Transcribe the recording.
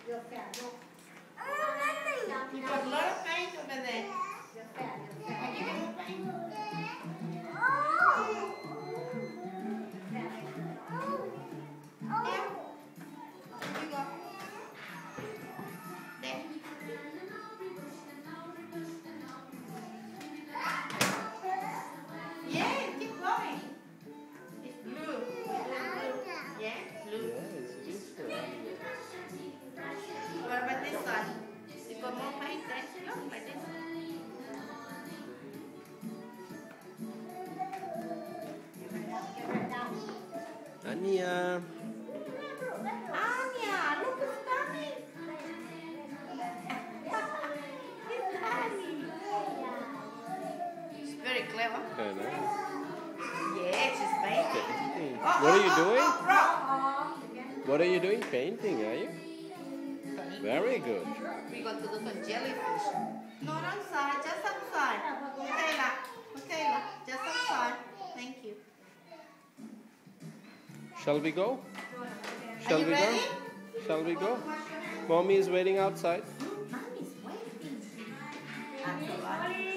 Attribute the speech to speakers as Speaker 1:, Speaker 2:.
Speaker 1: You're fat. Look.
Speaker 2: You got a lot of paint over there.
Speaker 1: You're fat. You're fat.
Speaker 2: Are you going to paint?
Speaker 3: Anyah.
Speaker 2: Anyah, look who's coming. She's very clever.
Speaker 3: Very nice.
Speaker 2: Yeah, she's painting.
Speaker 3: What are you doing?
Speaker 2: Rock.
Speaker 3: What are you doing? Painting, are you? Very good.
Speaker 2: We got to look at jellyfish. Not outside, just outside. Okay, just outside. Thank you.
Speaker 3: Shall we go?
Speaker 2: Are you ready?
Speaker 3: Shall we go? Mommy is waiting outside.
Speaker 2: Mommy's waiting.